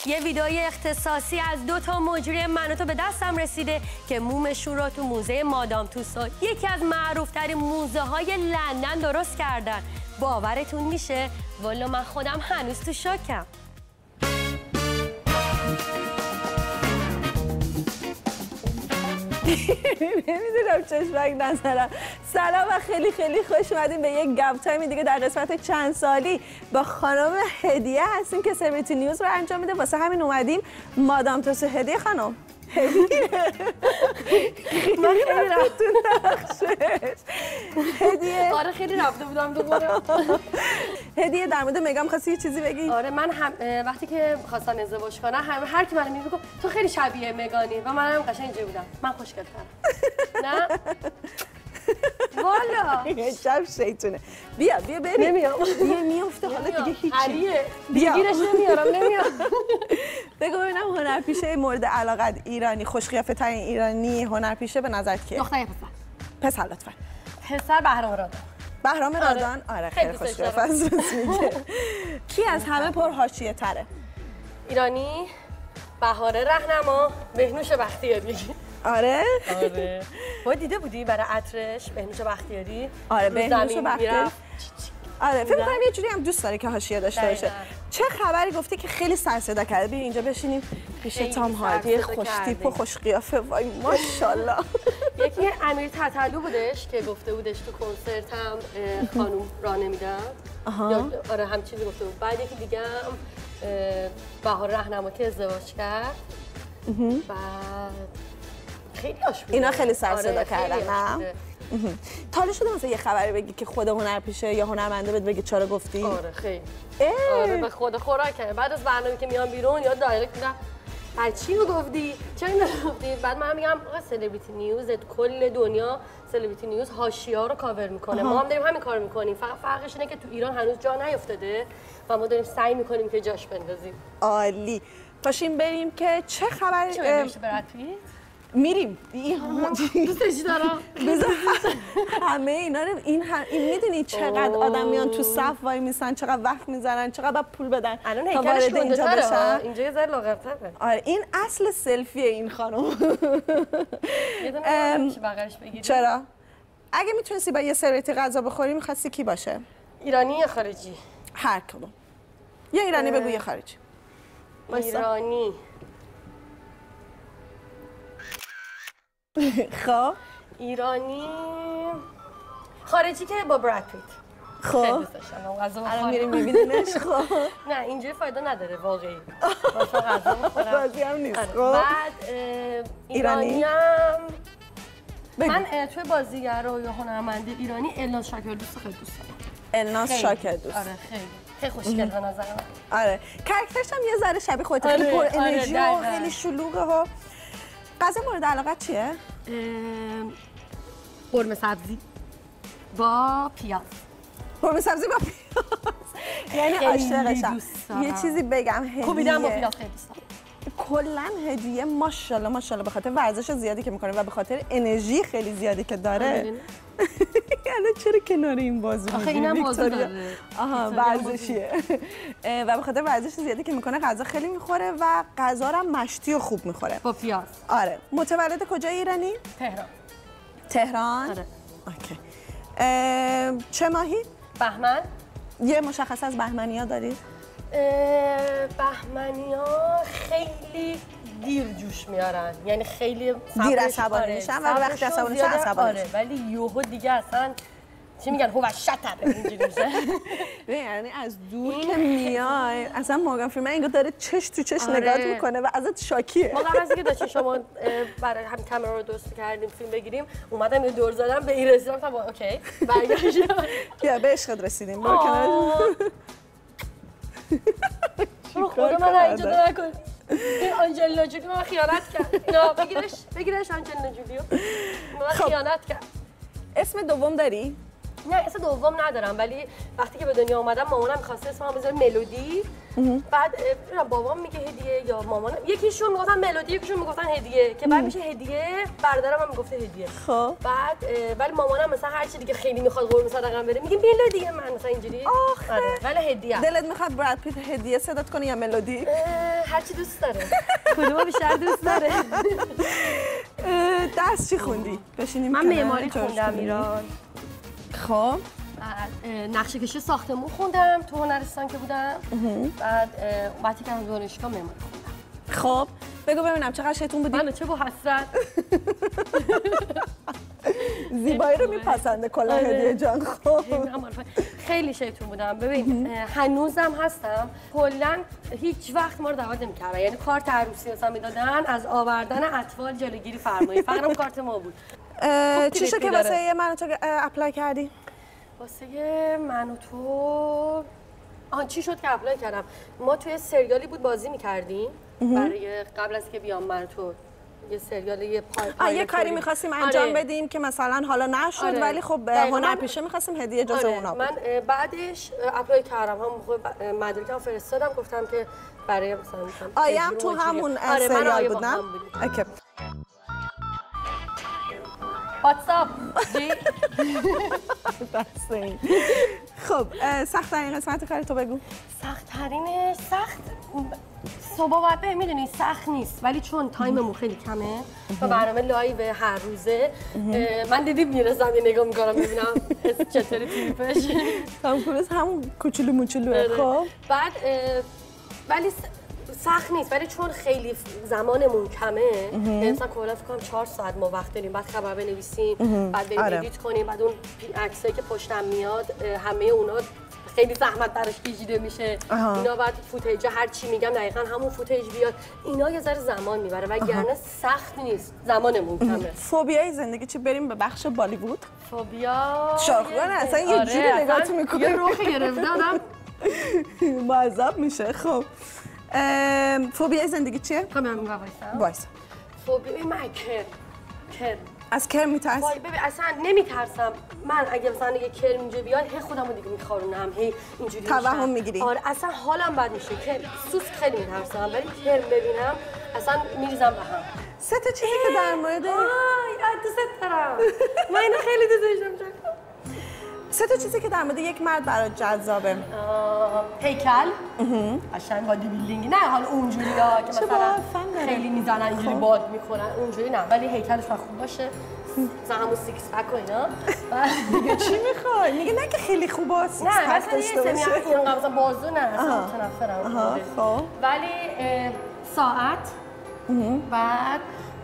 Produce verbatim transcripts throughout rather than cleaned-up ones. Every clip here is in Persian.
یه ویدئوی اختصاصی از دو تا مجری من و تو به دستم رسیده که مومشون رو تو موزه مادام توسو، یکی از معروف‌ترین موزه های لندن درست کردن. باورتون میشه؟ والا من خودم هنوز تو شوکم. نمیدونم چشمک نظرم. سلام و خیلی خیلی خوش اومدیم به یک گپ تایم دیگه در قسمت چند سالی با خانم هدیه هستیم که سلبریتی نیوز رو انجام میده. واسه همین اومدیم مادام توسو. هدیه خانم، هدیه من خیلی رفتون نقشش. هدیه آره خیلی رفته بودم دوباره. هدیه در مورد مگام خواستی یه چیزی بگی؟ آره من هم وقتی که خواستن ازدواج کنن هم هر کی منو میگه تو خیلی شبیه مگانی و منم قشنگ اینجوری بودم. من خوشگل‌ترم. نه؟ والا شب شیطونه. بیا بیا بریم. نمیام. بیا میافته حالا دیگه هیچی. علیه. بیا. گیرش نمیارم نمیام. بگو ببینم هنرپیشه مورد علاقت ایرانی، خوشقیافه ترین ایرانی هنرپیشه به نظرت کیه؟ دختر پسر. پسر لطفا. پسر بهرام رادان. بهرام رادان؟ آره خیلی خوشقیافه است. کی از همه پر حاشیه تره؟ ایرانی، بهاره رهنما، بهنوش بختیاری. آره؟ آره. تو دیده بودی برای عطرش بهنوش بختیاری؟ آره بهنوش بختیاری. آره فکر کنم یه جوری هم دوست داره که حاشیه داشته باشه. چه خبری گفته که خیلی سر صدا کرده؟ بیا اینجا بشینیم پیش تام هاردی خوش تیپ و خوش قیافه. وای ماشاءالله. یکی امیر تتلو بودش که گفته بودش تو کنسرتم خانوم راه نمیدن. آره هم چیزی گفته بود. بعد یکی دیگه هم بهار رهنما که ازدواج کرد. بعد خیلی آش بود. اینا خیلی سر صدا کردن. نه تا حالا شده مثلا یه خبری بگی که خود هنرپیشه یا هنرمنده بهت بگی چرا گفتی؟ آره خیلی. آره به خدا خوراکه. بعد از برنامه که میام بیرون یا دایرکت میگم بعد چی رو گفتی؟ چرا نگفتی؟ بعد من میگم آقا سلبریتی نیوز کل دنیا سلبریتی نیوز حاشیه‌ها رو کاور میکنه. ما هم داریم همین کار میکنیم. فقط فرقش اینه که تو ایران هنوز جا نیافتاده و ما داریم سعی میکنیم که جاش بندازیم. عالی. پاشیم بریم که چه خبری چه بریم برات میریم. دوستش دارم. همه اینا رو این هم این میدونی چقدر آدم میان تو صف وای میسن، چقدر وقت میذارن، چقدر باید پول بدن تا وارد اینجا بشن. اینجا یه ذره لاغرتره. آره این اصل سلفیه این خانم. یه دونه میشه بغلش بگیری. چرا؟ اگه میتونستی با یه سلبریتی غذا بخوری می‌خواستی کی باشه؟ ایرانی یا خارجی؟ هر کدوم. یه ایرانی بگو یه خارجی. ایرانی. خب ایرانی خارجی که با براد پیت. خب خیلی دوست داشتم غذا بخورم. الان میریم میبینیمش. خب نه اینجوری فایده نداره واقعی. واسه غذا بخورم. راضی هم نیست. خب بعد ایرانی هم من توی بازیگر و یا هنرمند ایرانی الناز شاکر دوست خیلی دوست دارم. الناز شاکر دوست. آره خیلی خیلی خوشگل به نظر من. آره کاراکترش هم یه ذره شبیه خودت، خیلی پر انرژی و خیلی شلوغه ها. غذا مورد علاقت چیه؟ قرمه سبزی با پیاز. قرمه سبزی با پیاز. یعنی عاشقشم. یه چیزی بگم هدیه. کوبیدن با پیاز خیلی دوست دارم. کلا هدیه ماشاءالله ماشاءالله به خاطر ورزش زیادی که میکنه و به خاطر انرژی خیلی زیادی که داره. الان چرا کنار این بازو آخه اینم بازو داره. آها ورزشیه. و به خاطر ورزش زیادی که میکنه غذا خیلی میخوره و غذا رو مشتی و خوب میخوره. با پیاز. آره. متولد کجای ایرانی؟ تهران. تهران؟ آره. اوکی. چه ماهی؟ بهمن. یه مشخص از بهمنی‌ها داری؟ بهمنی‌ها خیلی دیر جوش میارن، یعنی خیلی دیر عصبانی میشن و وقتی عصبانی میشن عصبانی میشن. ولی یهو دیگه اصلا چی میگن هو شتر اینجوری میشه. یعنی از دور که میای اصلا مورگان فریمن انگار داره چش تو چش نگات میکنه و ازت شاکیه. ما قبل از اینکه داشتیم شما برای هم کامera رو درست کردیم فیلم بگیریم اومدم یه دور زدم به این رسیدم تا اوکی برگشتم. بیا به عشقت رسیدیم. برو کنار. برو خدا من اینجا نکن. این آنجلینا جولی من خیانت کرد. نه بگیرش بگیرش آنجلینا جولیو. من خیانت کرد. اسم دوم داری؟ نه اسم دوم ندارم، ولی وقتی که به دنیا اومدم مامانم می‌خواسته اسمم بذاره ملودی. بعد بابام میگه هدیه یا مامانم، یکیشون میگفتن ملودی یکیشون میگفتن هدیه که بعد میشه هدیه، برادرم هم میگفته هدیه. خب بعد ولی مامانم مثلا هر چی دیگه خیلی میخواد قربون صدقه‌ام بره میگه ملودی، من مثلا اینجوری آره ولی هدیه. دلت میخواد براد پیت هدیه صدات کنی یا ملودی؟ هر چی دوست داره. کدوم بیشتر دوست داره؟ درس چی خوندی؟ بشینیم من معماری خوندم ایران. خب نقشه کشی ساختمون خوندم تو هنرستان که بودم. بعد وقتی که دانشگاه معماری خوندم. خب بگو ببینم چقدر شیطون بودی؟ من چه با حسرت. زیبایی رو میپسنده کلا هدیه جان. خب خیلی شیطون بودم. ببین هنوزم هستم. کلا هیچ وقت ما رو دعوت نمی‌کردن، یعنی کارت عروسی مثلا میدادن از آوردن اطفال جلوگیری فرمایید، فقط هم کارت ما بود. چی شد که واسه من و تو اپلای کردی؟ واسه من و تو آها چی شد که اپلای کردم؟ ما توی سریالی بود بازی می‌کردیم برای قبل از که بیام من و تو یه سریال یه پای پای یه کاری می‌خواستیم انجام آره. بدیم که مثلا حالا نشد آره. ولی خب هنرپیشه می‌خواستیم هدیه جزء آره. اونا بود. من بعدش اپلای کردم، هم موقع مدرکم فرستادم، گفتم که برای مثلا آیم تو همون آره سریال بود نه؟ اوکی. واتساپ جی دستین. خب سخت ترین قسمت کاری تو بگو. سخت ترینش سخت صبح باید به میدونی سخت نیست، ولی چون تایممون خیلی کمه و برنامه لایو هر روزه من دیدیم میرسم یه نگاه میکنم ببینم چطوری تیپش. تام کروز همون کوچولو موچولوه. خب بعد ولی سخت نیست، ولی چون خیلی زمانمون کمه مثلا کلا فکر کنم چهار ساعت ما وقت داریم، بعد خبر بنویسیم، بعد بریم ادیت کنیم، بعد اون عکسایی که پشتم میاد همه اونا خیلی زحمت براش کشیده میشه. اینا بعد فوتیج هر چی میگم دقیقاً همون فوتیج بیاد، اینا یه ذره زمان میبره وگرنه سخت نیست، زمانمون کمه. فوبیای زندگی چی؟ بریم به بخش بالیوود. فوبیا شاخوان اصلا یه جوری نگاهت میکنه یه روخ گرفته آدم معذب میشه. خب فوبیای زندگی چیه؟ خب من وایسم وایس. فوبیای من کر کر از کرم میترسی؟ وای ببین اصلا نمیترسم. من اگه مثلا یه کرم اینجا بیاد هی خودمو دیگه میخارونم، هی اینجوری میشم. توهم میگیری؟ آره اصلا حالم بد میشه. کرم سوس خیلی میترسم، ولی کرم ببینم اصلا میریزم به هم. سه تا چیزی که در مورد آی دوست دارم. من اینو خیلی دوست داشتم. سه تا چیزی که در مورد یک مرد برات جذابه. هیکل قشنگ بادی بیلدینگ، نه حالا اونجوری ها که مثلا خیلی میزنن اینجوری باد میکنن اونجوری نه، ولی هیکلش خوب باشه، مثلا همون سیکس پک و اینا. دیگه چی میخوای؟ میگه نه که خیلی خوبه سیکس پک داشته باشه. نه مثلا یه اینقدر مثلا بازو نه، اصلا متنفرم. خب ولی ساعت بعد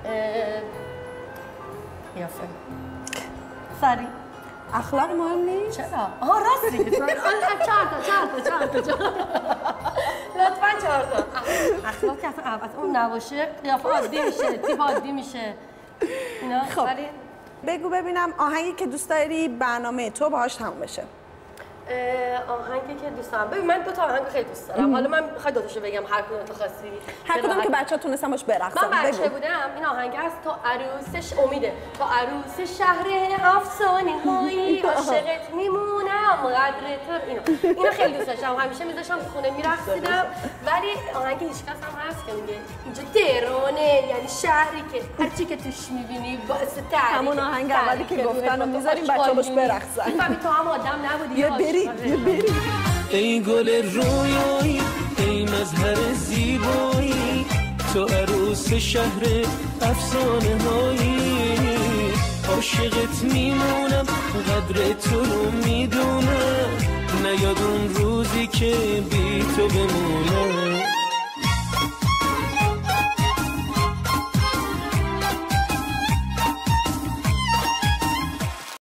قیافه سری اخلاق مهم نیست؟ چرا؟ آها راست میگی. چهار تا چهار تا چهار تا لطفاً چهار تا. اخلاق که اصلا البته اون نباشه قیافه عادی میشه، تیپ عادی میشه. اینا خب بگو ببینم آهنگی که دوست داری برنامه تو باهاش تموم بشه. آهنگی که دوست دارم، ببین من دو تا آهنگ خیلی دوست دارم. حالا من میخوای دو تاشو بگم هر کدوم تو خواستی؟ هر کدوم که بچه‌ها تونستن باش برقصن. من بچه بودم این آهنگ است تا عروسش امیده، تا عروس شهر افسانه‌هایی عاشقت میمونم قدر تو. اینا اینا خیلی دوست داشتم، همیشه میذاشتم تو خونه میرقصیدم. ولی آهنگ هیچ کس هم هست که میگه اینجا تهرانه، یعنی شهری که هر چی که توش میبینی باعث تعریف. همون آهنگ اولی که گفتن رو میذاریم بچه‌ها باش برقصن. میفهمی تو هم آدم نبودی. یه بری یه بری. ای گل رویایی ای مظهر زیبایی، تو عروس شهر افسانه هایی، عاشقت میمونم قدر تو رو میدونم، نیاد اون روزی که بی تو بمونم.